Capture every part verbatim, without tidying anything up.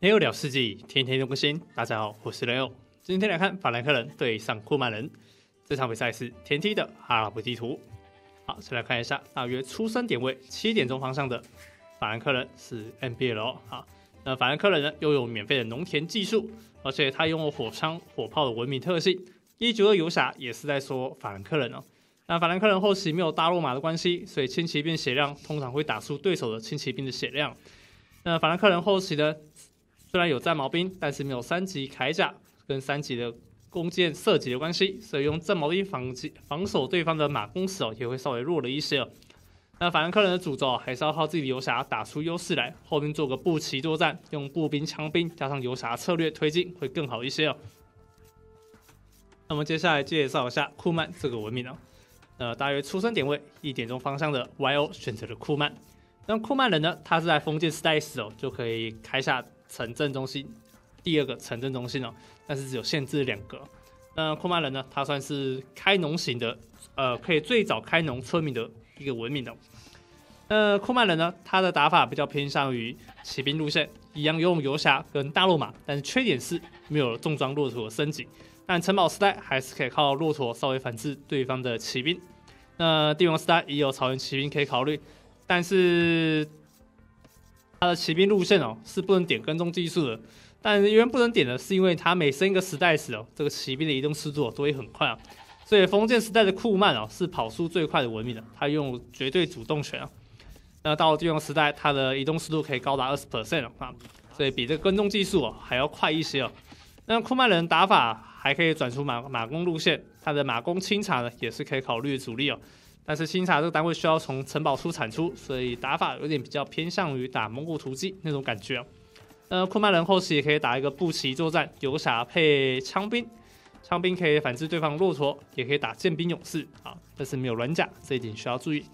雷欧聊世纪，天天都更新。大家好，我是雷欧。今天来看法兰克人对上库曼人，这场比赛是天梯的阿拉伯地图。好，先来看一下，大约出生点位七点钟方向的法兰克人是 M B L。好，那法兰克人呢拥有免费的农田技术，而且他拥有火枪、火炮的文明特性。一九二游侠也是在说法兰克人哦。那法兰克人后期没有大罗马的关系，所以轻骑兵血量通常会打出对手的轻骑兵的血量。那法兰克人后期的虽然有战矛兵，但是没有三级铠甲跟三级的弓箭射击的关系，所以用战矛兵防防守对方的马弓时哦，也会稍微弱了一些哦。那法兰克人的主轴还是要靠自己的游侠打出优势来，后面做个步骑作战，用步兵、枪兵加上游侠策略推进会更好一些哦。那么接下来介绍一下库曼这个文明哦，呃，大约出生点位一点钟方向的 Y O 选择了库曼。那库曼人呢，他是在封建时代时哦就可以开下城镇中心，第二个城镇中心哦，但是只有限制两个。那库曼人呢，他算是开农型的，呃，可以最早开农村民的一个文明的。那库曼人呢，他的打法比较偏向于骑兵路线，一样用游侠跟大罗马，但是缺点是没有重装骆驼的升级。但城堡时代还是可以靠骆驼稍微反制对方的骑兵。那帝王时代也有草原骑兵可以考虑，但是他的骑兵路线哦是不能点跟踪技术的，但因为不能点的是因为他每升一个时代时哦，这个骑兵的移动速度、哦、都会很快啊，所以封建时代的库曼哦是跑速最快的文明的，他拥有绝对主动权啊。那到了帝王时代，他的移动速度可以高达 百分之二十 啊，所以比这个跟踪技术哦还要快一些哦。那库曼人打法还可以转出马马弓路线，他的马弓清查呢也是可以考虑的主力哦。但是清查这个单位需要从城堡出产出，所以打法有点比较偏向于打蒙古突击那种感觉哦。呃，库曼人后期也可以打一个步骑作战，游侠配枪兵，枪兵可以反制对方骆驼，也可以打剑兵勇士啊，但是没有软甲，这一点需要注意。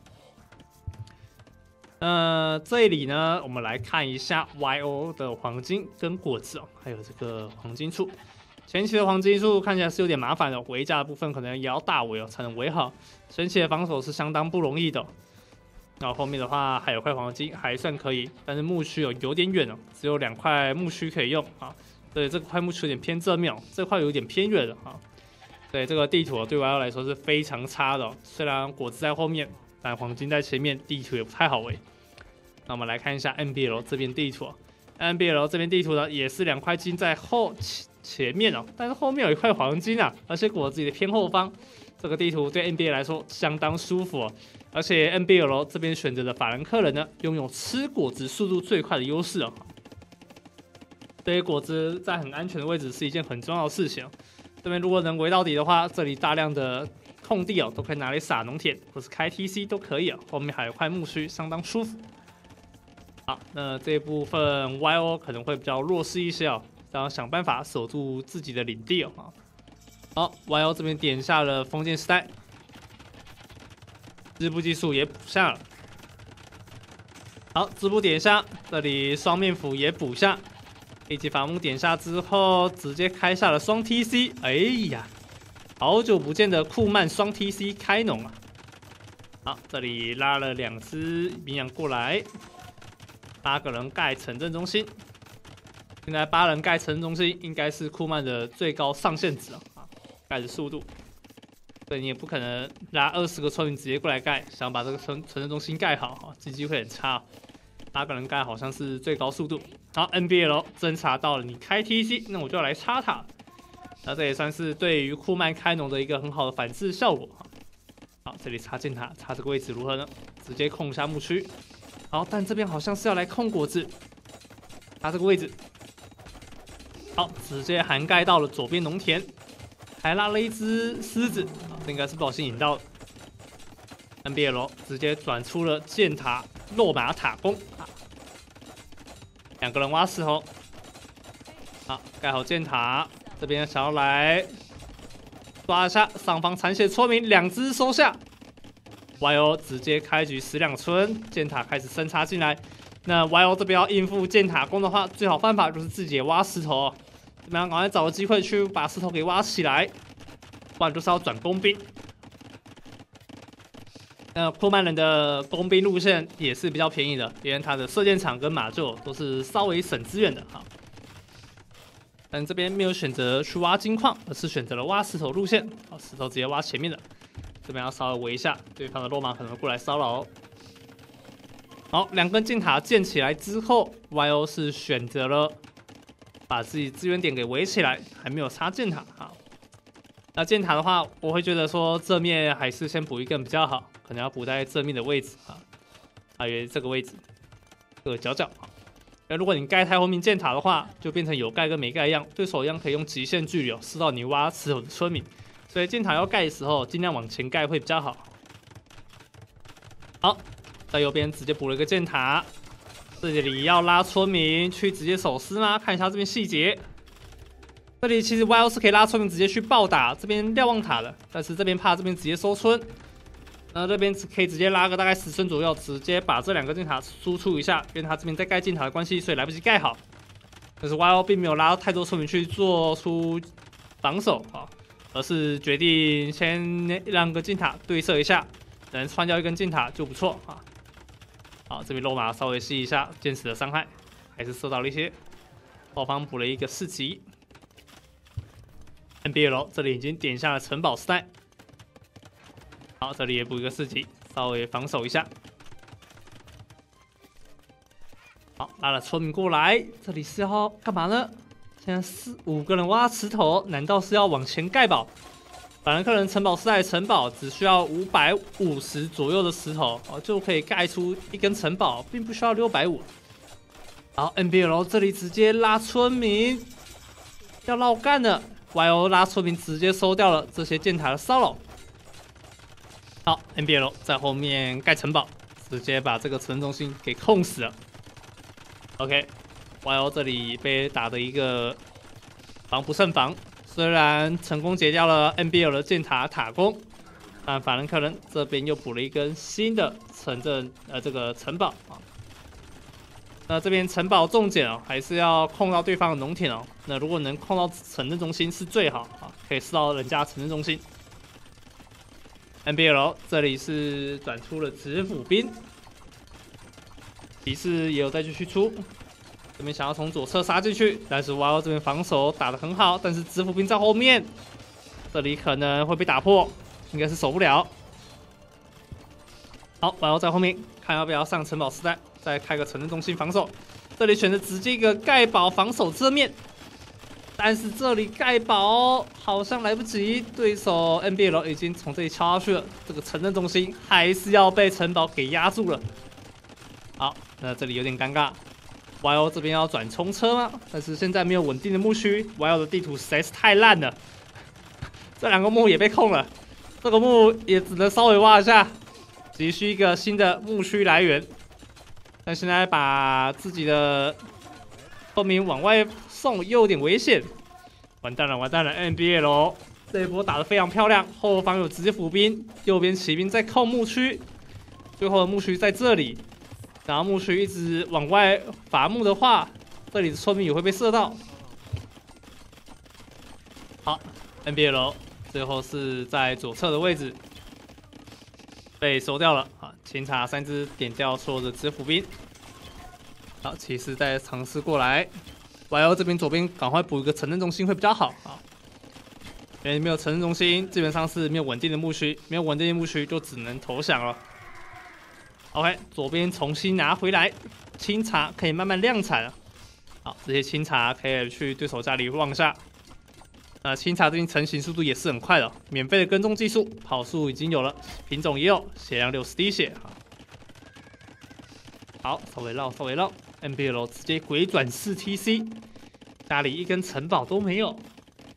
呃，这里呢，我们来看一下 Y O 的黄金跟果子哦，还有这个黄金处。前期的黄金处看起来是有点麻烦的，围甲的部分可能也要大围哦才能围好。前期的防守是相当不容易的、哦。然后后面的话还有块黄金还算可以，但是牧区哦有点远哦，只有两块牧区可以用啊。对，这块牧区有点偏正面、哦，这块有点偏远了啊。对，这个地图、哦、对 Y O 来说是非常差的、哦，虽然果子在后面，但黄金在前面，地图也不太好围。那我们来看一下 M B L 这边地图、哦、，M B L 这边地图呢也是两块金在后前面哦，但是后面有一块黄金啊，而且果子里的偏后方，这个地图对 N B A 来说相当舒服哦。而且 N B L 这边选择的法兰克人呢，拥有吃果子速度最快的优势哦。对于果子在很安全的位置是一件很重要的事情、哦。这边如果能围到底的话，这里大量的空地哦，都可以拿来撒农田或是开 T C 都可以哦。后面还有块牧区，相当舒服。好，那这部分 Y O 可能会比较弱势一些哦。然后想办法守住自己的领地哦。好 ，Y O 这边点下了封建时代，织布技术也补下了。好，织布点下，这里双面斧也补下，一级伐木点下之后，直接开下了双 T C。哎呀，好久不见的库曼双 T C 开农啊！好，这里拉了两只羚羊过来，八个人盖城镇中心。现在八人盖城镇中心应该是库曼的最高上限值啊，盖的速度。对你也不可能拉二十个村民直接过来盖，想把这个城城镇中心盖好啊，经济会很差、哦。八个人盖好像是最高速度。好 ，N B L 侦查到了，你开 T C， 那我就要来插塔。那这也算是对于库曼开农的一个很好的反制效果。好，这里插箭塔，插这个位置如何呢？直接控一下牧区。好，但这边好像是要来控果子，插这个位置。好，直接涵盖到了左边农田，还拉了一只狮子，这应该是不小心引到的。N B L 直接转出了箭塔落马塔攻，两个人挖石头，好，盖好箭塔，这边想要来抓一下上方残血村民，两只收下。Y O 直接开局十两村，箭塔开始深插进来。那 Y O 这边要应付箭塔攻的话，最好办法就是自己也挖石头、哦。怎么样？赶快找个机会去把石头给挖起来，不然就是要转工兵。 那库曼人的工兵路线也是比较便宜的，因为他的射箭场跟马厩都是稍微省资源的哈。但这边没有选择去挖金矿，而是选择了挖石头路线，好，石头直接挖前面的。这边要稍微围一下，对方的落马可能会过来骚扰哦。好，两根箭塔建起来之后 ，Y O 是选择了把自己资源点给围起来，还没有插箭塔啊。那箭塔的话，我会觉得说这面还是先补一根比较好，可能要补在正面的位置啊，大约这个位置，这个角角啊。那如果你盖太后面箭塔的话，就变成有盖跟没盖一样，对手一样可以用极限距离哦射到你挖石头的村民。所以箭塔要盖的时候，尽量往前盖会比较好。好，在右边直接补了一个箭塔，这里要拉村民去直接守尸吗？看一下这边细节。这里其实 Y O 是可以拉村民直接去暴打这边瞭望塔的，但是这边怕这边直接收村，那这边可以直接拉个大概十村左右，直接把这两个箭塔输出一下，因为他这边在盖箭塔的关系，所以来不及盖好。但是 Y O 并没有拉太多村民去做出防守啊，而是决定先让个箭塔对射一下，能穿掉一根箭塔就不错啊。好，这边肉马稍微吸一下箭矢的伤害，还是受到了一些。后方补了一个四级。N B L 这里已经点下了城堡时代，好，这里也补一个四级，稍微防守一下。好，拉了村民过来，这里是要干嘛呢？现在四五个人挖石头，难道是要往前盖堡？法兰克人城堡时代的城堡只需要五百五十左右的石头哦，就可以盖出一根城堡，并不需要六百五。好 ，N B L 这里直接拉村民，要绕干了。Y O 拉村民直接收掉了这些箭塔的骚扰。好 ，N B L 在后面盖城堡，直接把这个城中心给控死了。OK，Y O 这里被打的一个防不胜防，虽然成功解掉了 N B L 的箭塔塔攻，但法兰克人这边又补了一根新的城镇呃这个城堡啊。那这边城堡重点哦，还是要控到对方的农田哦。那如果能控到城镇中心是最好啊，可以射到人家城镇中心。N B L 这里是转出了直府兵，骑士也有再继续出。这边想要从左侧杀进去，但是 Y O 这边防守打得很好，但是直府兵在后面，这里可能会被打破，应该是守不了。好 ，Y O 在后面看要不要上城堡时代。再开个城镇中心防守，这里选择直接一个盖堡防守正面，但是这里盖堡好像来不及，对手 N B L 已经从这里敲下去了，这个城镇中心还是要被城堡给压住了。好，那这里有点尴尬 ，Y O 这边要转冲车吗？但是现在没有稳定的牧区 ，Y O 的地图实在是太烂了，这两个墓也被控了，这个墓也只能稍微挖一下，急需一个新的牧区来源。但现在把自己的后面往外送又有点危险，完蛋了完蛋了 ！N B L 这一波打得非常漂亮，后方有直接伏兵，右边骑兵在靠牧区，最后的牧区在这里，然后牧区一直往外伐木的话，这里的村民也会被射到。好 ，N B L 最后是在左侧的位置被收掉了啊！清查三只，点掉所有的直府兵。好，骑士再尝试过来 ，Y O 这边左边赶快补一个城镇中心会比较好啊。因为没有城镇中心，基本上是没有稳定的牧区，没有稳定的牧区就只能投降了。OK， 左边重新拿回来，清查可以慢慢量产了。好，这些清查可以去对手家里望一下。那清查这边成型速度也是很快的，免费的跟踪技术，跑速已经有了，品种也有，血量六十滴血啊。好，稍微绕，稍微绕 ，N B L 直接鬼转四 T C， 家里一根城堡都没有。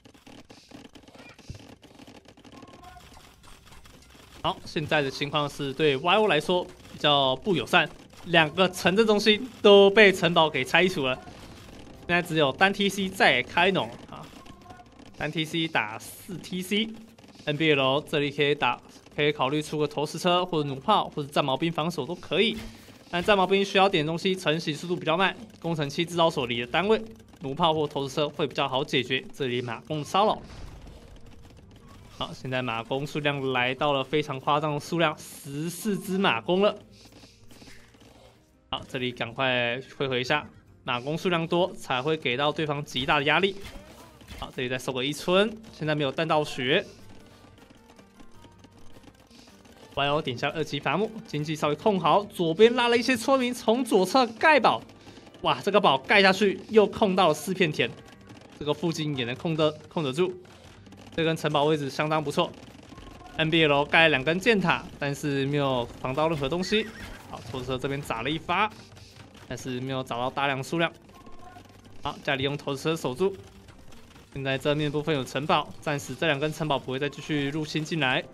好，现在的情况是对 Y O 来说比较不友善，两个城镇中心都被城堡给拆除了，现在只有单 T C 在开农啊。单 T C 打四 T C，N B L 这里可以打，可以考虑出个投石车或者弩炮或者战矛兵防守都可以。但战矛兵需要点东西，成型速度比较慢，工程器制造所里的单位，弩炮或投石车会比较好解决这里马弓骚扰。 好，现在马弓数量来到了非常夸张的数量，十四只马弓了。好，这里赶快汇回一下，马弓数量多才会给到对方极大的压力。好，这里再收个一村，现在没有弹道血。Y O 点下二级伐木，经济稍微控好，左边拉了一些村民从左侧盖堡。哇，这个堡盖下去又控到了四片田，这个附近也能控得控得住。这根城堡位置相当不错。N B L 盖了两根箭塔，但是没有防到任何东西。好，投石车这边砸了一发，但是没有找到大量数量。好，再利用投石车守住。现在正面部分有城堡，暂时这两根城堡不会再继续入侵进来。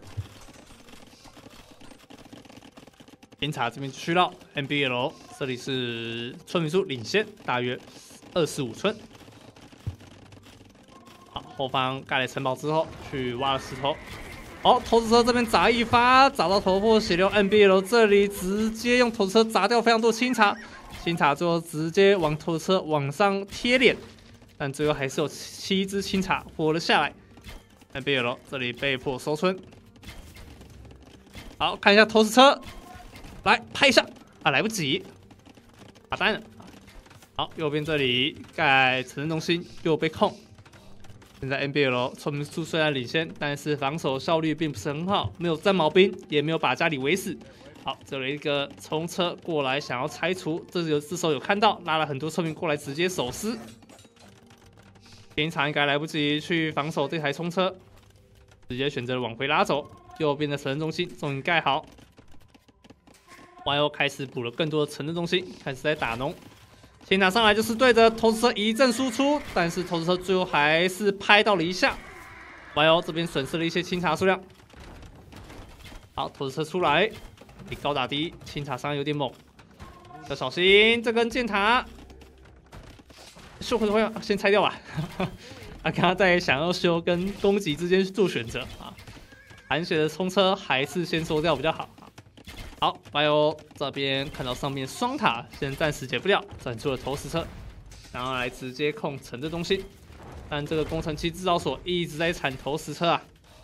警察这边继续绕 N B L， 这里是村民数领先，大约二十五村。好，后方盖了城堡之后，去挖了石头。好，投石车这边砸一发，砸到头破血流。N B L 这里直接用投石车砸掉非常多清茶，清茶最后直接往投石车往上贴脸，但最后还是有七只清茶活了下来。N B L 这里被迫收村。好，看一下投石车。来拍一下啊，来不及，打单了。好，右边这里盖城镇中心又被控。现在 N B L 村民数虽然领先，但是防守效率并不是很好，没有战矛兵，也没有把家里围死。好，这有一个冲车过来想要拆除，这有这时候有看到，拉了很多村民过来直接守尸。平常应该来不及去防守这台冲车，直接选择往回拉走。右边的城镇中心终于盖好。Y O 开始补了更多的城镇中心，开始在打农。先打上来就是对着投石车一阵输出，但是投石车最后还是拍到了一下。Y O 这边损失了一些清茶数量。好，投石车出来，你高打低，清茶伤有点猛，要小心这根箭塔。修回头先拆掉吧。啊，刚刚在想要修跟攻击之间做选择啊，含血的冲车还是先收掉比较好。好 ，Y O 这边看到上面双塔，现在暂时解不了，转出了投石车，然后来直接控城镇中心。但这个工程器制造所一直在铲投石车啊。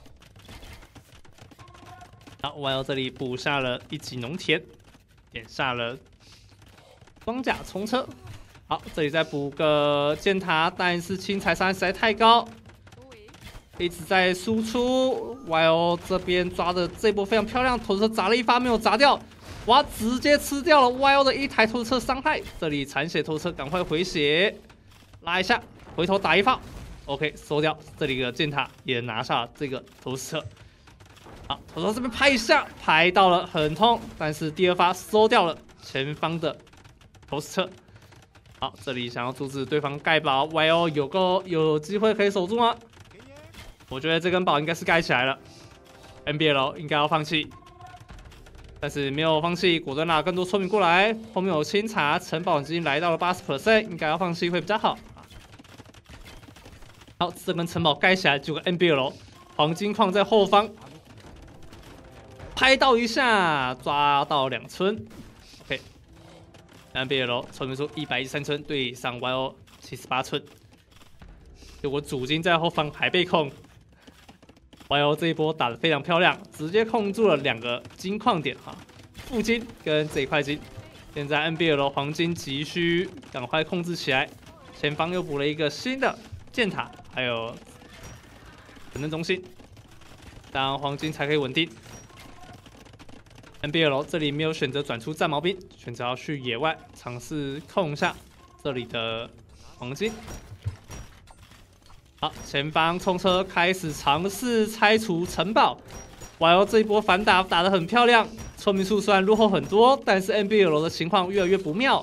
好 ，Y O 这里补下了一级农田，点下了装甲冲车。好，这里再补个箭塔，但是清财伤实在太高。一直在输出 ，Y O 这边抓的这波非常漂亮，投石车砸了一发没有砸掉，哇，直接吃掉了 Y O 的一台投石车伤害。这里残血投石车赶快回血，拉一下，回头打一发 ，OK 收掉。这里的箭塔也拿下了这个投石车。好，投石车这边拍一下，拍到了很痛，但是第二发收掉了前方的投石车。好，这里想要阻止对方盖堡 ，Y O 有个有机会可以守住吗？我觉得这根堡应该是盖起来了 ，N B L 应该要放弃，但是没有放弃，果断拉更多村民过来。后面有清茶，城堡已经来到了 百分之八十， 应该要放弃会比较好。好，这根城堡盖起来，结果 N B L 黄金矿在后方，拍到一下，抓到两村 ，OK。N B L 村民数一百一十三村对上 Y O 七十八村，结果主金在后方还被控。Y O 这一波打得非常漂亮，直接控住了两个金矿点哈，副金跟这一块金。现在 N B L 黄金急需赶快控制起来，前方又补了一个新的箭塔，还有城镇中心，当黄金才可以稳定。N B L 这里没有选择转出战矛兵，选择要去野外尝试控一下这里的黄金。好，前方冲车开始尝试拆除城堡。Y O 这一波反打打得很漂亮，村民数虽然落后很多，但是 N B L 的情况越来越不妙。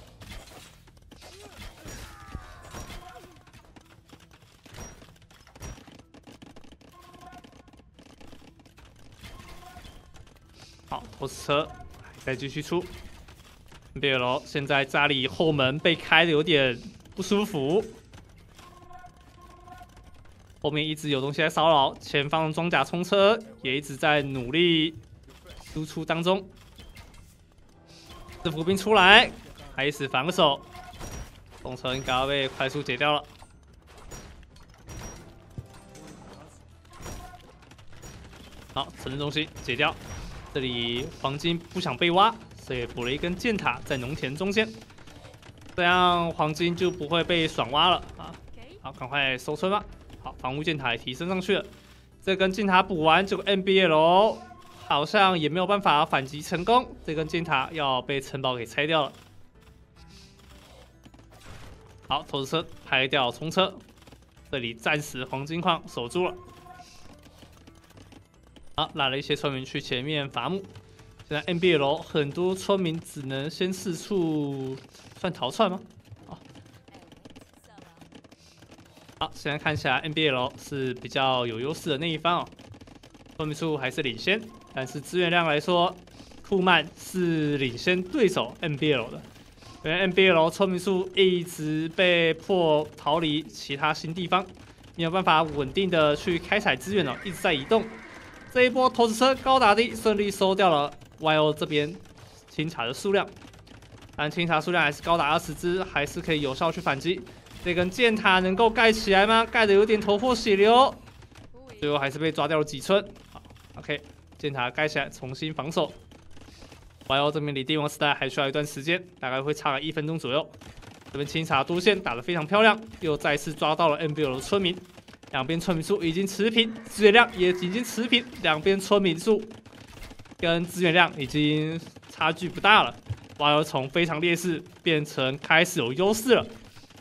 好，投石车再继续出。N B L 现在家里后门被开的有点不舒服。后面一直有东西在骚扰，前方的装甲冲车也一直在努力输出当中。制服兵出来，开始防守，冲车应该要被快速解掉了。 好，城镇中心解掉，这里黄金不想被挖，所以补了一根箭塔在农田中间，这样黄金就不会被爽挖了啊。好，赶快收村吧。好，防务箭塔也提升上去了，这根箭塔补完，这个 M B L 好像也没有办法反击成功，这根箭塔要被城堡给拆掉了。好，投石车拍掉冲车，这里暂时黄金矿守住了。好，拉了一些村民去前面伐木。现在 M B L 很多村民只能先四处算逃窜吗？好，好，现在看起来 M B L 是比较有优势的那一方哦，村民数还是领先，但是资源量来说，库曼是领先对手 M B L 的。因为 M B L 村民数一直被迫逃离其他新地方，没有办法稳定的去开采资源哦，一直在移动。这一波投石车高打低，顺利收掉了 Y O 这边清查的数量，但清查数量还是高达二十只，还是可以有效去反击。这根箭塔能够盖起来吗？盖的有点头破血流，最后还是被抓掉了几村。好 ，OK， 箭塔盖起来，重新防守。Y O 这边离帝王时代还需要一段时间，大概会差个一分钟左右。这边清查多线打得非常漂亮，又再次抓到了 M B L 的村民。两边村民数已经持平，资源量也已经持平，两边村民数跟资源量已经差距不大了。Y O 从非常劣势变成开始有优势了。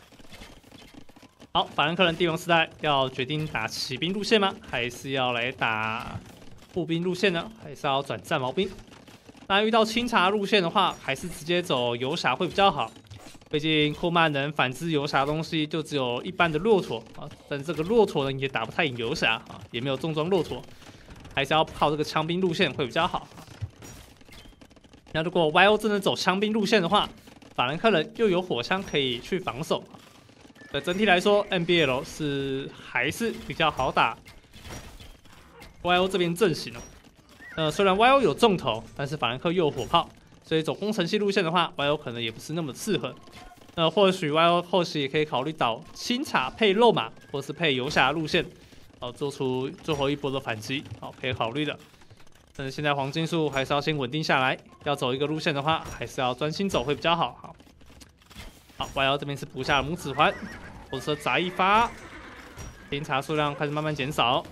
好，法兰克人帝王时代要决定打骑兵路线吗？还是要来打步兵路线呢？还是要转战矛兵？那遇到清查路线的话，还是直接走游侠会比较好。毕竟库曼能反制游侠的东西就只有一般的骆驼啊，但这个骆驼呢也打不太赢游侠啊，也没有重装骆驼，还是要靠这个枪兵路线会比较好。那如果 Y O 真的走枪兵路线的话，法兰克人又有火枪可以去防守。呃，整体来说 ，M B L 是还是比较好打 Y O 这边阵型哦。呃，虽然 Y O 有重头，但是法兰克又有火炮。所以走工程系路线的话 ，Y O 可能也不是那么适合。那或许 Y O 后期也可以考虑到清查配肉马，或是配游侠路线，哦，做出最后一波的反击，好，可以考虑的。但是现在黄金数还是要先稳定下来，要走一个路线的话，还是要专心走会比较好。好，好 ，Y O 这边是补下了拇指环，火车砸一发，清查数量开始慢慢减少。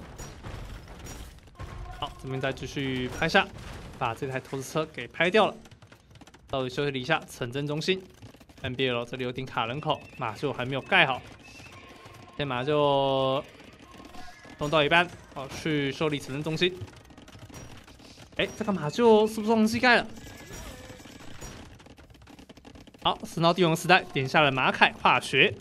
好，这边再继续拍下，把这台投石车给拍掉了。稍微休息了一下，城镇中心 M B L 这里有点卡人口，马厩还没有盖好，先马就弄到一半，哦，去修理城镇中心。哎，这个马厩是不是忘记盖了？好，神刀帝王时代点下了马凯化学。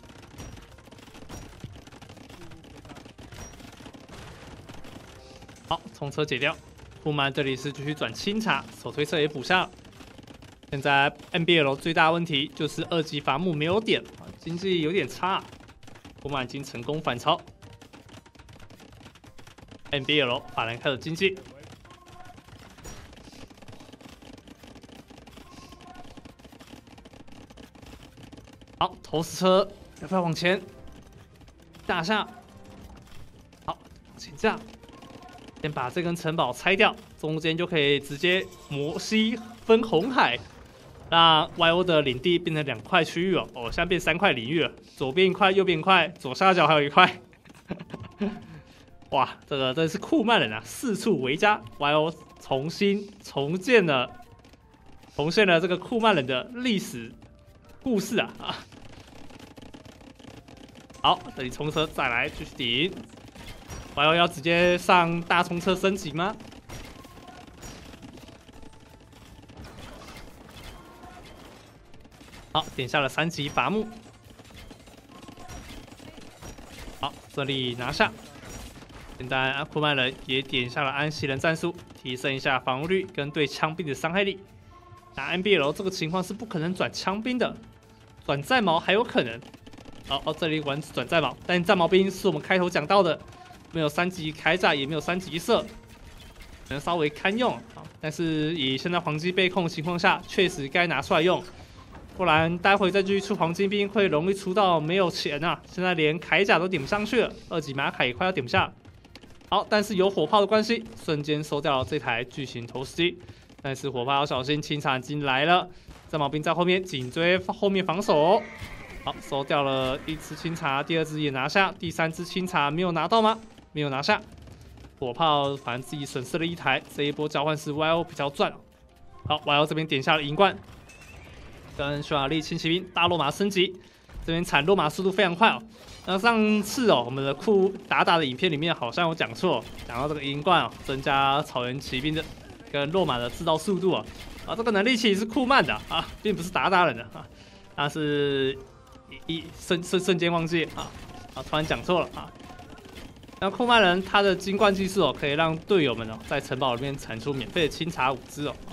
好，冲车解掉，库曼这里是继续转清查，手推车也补下了。现在 M B L 最大问题就是二级伐木没有点，经济有点差。库曼已经成功反超 ，M B L 法兰克的经济。好，投石车要不要往前打下？好，往前架，先把这根城堡拆掉，中间就可以直接摩西分红海。让 Y O 的领地变成两块区域哦，哦，现在变三块领域了，左边一块，右边一块，左下角还有一块。哇，这个真是库曼人啊，四处为家。Y O 重新重建了，重现了这个库曼人的历史故事啊啊！好，这里冲车再来继续顶 ，Y O 要直接上大冲车升级吗？好，点下了三级伐木。好，这里拿下。现在阿库曼人也点下了安息人战术，提升一下防御率跟对枪兵的伤害力。那 M B L 这个情况是不可能转枪兵的，转战矛还有可能。好，哦，这里玩转战矛，但战矛兵是我们开头讲到的，没有三级铠甲，也没有三级射，可能稍微堪用。好，但是以现在黄金被控的情况下，确实该拿出来用。不然待会再继续出黄金兵会容易出到没有钱啊！现在连铠甲都点不上去了，二级马铠也快要点不下。 好，但是有火炮的关系，瞬间收掉了这台巨型投石机。但是火炮要小心，清场已经来了，战矛兵在后面紧追后面防守。好，收掉了一只清茶，第二只也拿下，第三只清茶没有拿到吗？没有拿下。火炮反正自己损失了一台，这一波交换是 Y O 比较赚。好 ，Y O 这边点下了银冠，跟匈牙利轻骑兵大落马升级，这边产落马速度非常快哦。那上次哦，我们的库达达的影片里面好像有讲错，讲到这个银冠哦，增加草原骑兵的跟落马的制造速度啊，啊，这个能力其实是库曼的啊，并不是达达人的啊，但是一一瞬瞬瞬间忘记啊啊，突然讲错了啊。那库曼人他的金冠技术哦，可以让队友们哦在城堡里面产出免费的清茶五只哦。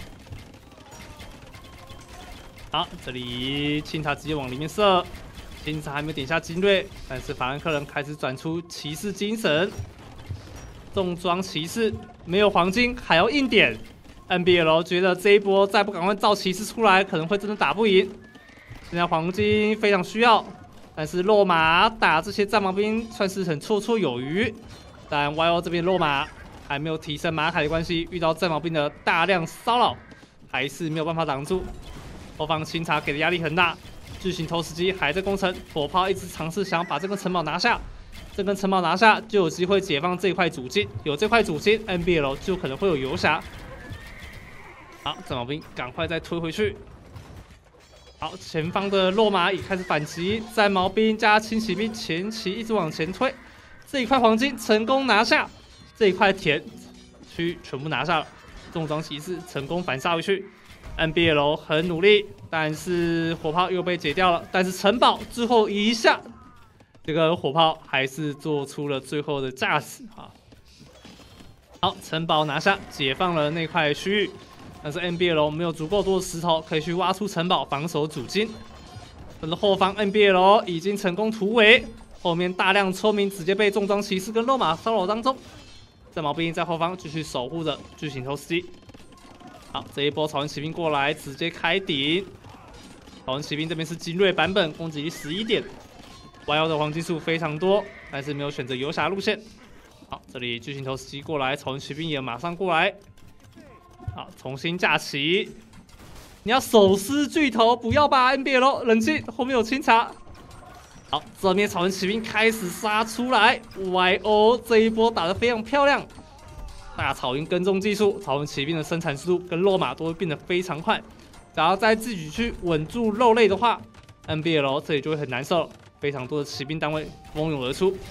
好，这里清茶直接往里面射。清茶还没有点下精锐，但是法兰克人开始转出骑士精神，重装骑士没有黄金还要硬点。N B L 觉得这一波再不赶快造骑士出来，可能会真的打不赢。现在黄金非常需要，但是落马打这些战矛兵算是很绰绰有余。但 Y O 这边落马还没有提升马凯的关系，遇到战矛兵的大量骚扰，还是没有办法挡住。后方清茶给的压力很大。巨型投石机还在攻城，火炮一直尝试想要把这根城堡拿下，这根城堡拿下就有机会解放这一块主金，有这块主金 ，N B L 就可能会有游侠。好，战矛兵赶快再推回去。好，前方的落马也开始反击，战矛兵加轻骑兵前期一直往前推，这一块黄金成功拿下，这一块田区全部拿下了，重装骑士成功反杀回去。N B L 很努力，但是火炮又被解掉了。但是城堡最后一下，这个火炮还是做出了最后的价值啊！好，城堡拿下，解放了那块区域。但是 N B L 没有足够多的石头可以去挖出城堡防守主金。但是后方 N B L 已经成功突围，后面大量村民直接被重装骑士跟肉马骚扰当中。战矛兵在后方继续守护着巨型投石机。好，这一波草原骑兵过来，直接开顶。草原骑兵这边是精锐版本，攻击力十一点 ，Y O 的黄金数非常多，但是没有选择游侠路线。好，这里巨型投石机过来，草原骑兵也马上过来。好，重新架起。你要手撕巨头，不要吧 N B L 冷静，后面有清茶。好，这边草原骑兵开始杀出来 ，Y O 这一波打得非常漂亮。大草原跟踪技术，草原骑兵的生产速度跟肉马都会变得非常快。只要在自己去稳住肉类的话 ，N B L 这里就会很难受了。非常多的骑兵单位蜂拥而出。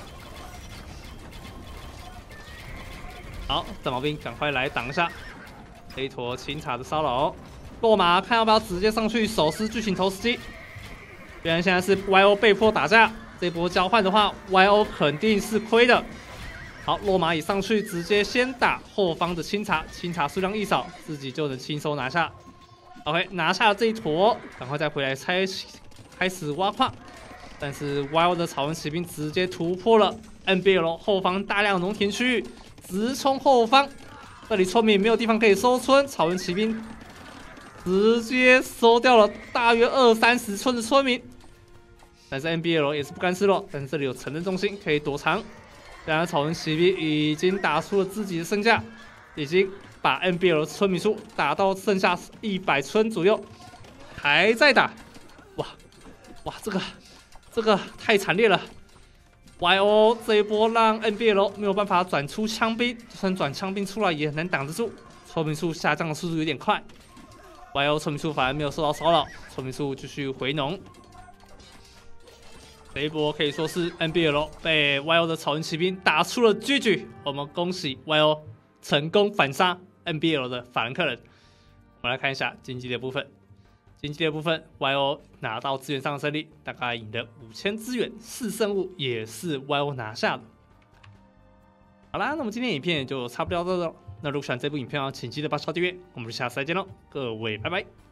好，战矛兵赶快来挡一下这一坨清茶的骚扰。肉马看要不要直接上去手撕巨型投石机。虽然现在是 Y O 被迫打架，这波交换的话 ，Y O 肯定是亏的。好，落马也上去，直接先打后方的清茶，清茶数量一少，自己就能轻松拿下。OK， 拿下了这一坨，赶快再回来拆，开始挖矿。但是 Y O 的草原骑兵直接突破了 N B L 后方大量农田区域，直冲后方。这里村民没有地方可以收村，草原骑兵直接收掉了大约二三十村的村民。但是 N B L 也是不甘示弱，但是这里有城镇中心可以躲藏。然而草原骑兵已经打出了自己的身价，已经把 N B L 村民数打到剩下一百村左右，还在打。哇哇，这个这个太惨烈了。Y O 这一波让 N B L 没有办法转出枪兵，就算转枪兵出来也很难挡得住。村民数下降的速度有点快 ，Y O 村民数反而没有受到骚扰，村民数继续回农。这一波可以说是 N B L 被 Y O 的草原骑兵打出了 G G， 我们恭喜 Y O 成功反杀 N B L 的法兰克人。我们来看一下经济的部分，经济的部分 Y O 拿到资源上的胜利，大概赢了五千资源，四胜五也是 Y O 拿下的。好啦，那么今天影片就差不多到这了。那如果喜欢这部影片啊，请记得把小订阅，我们就下次再见喽，各位拜拜。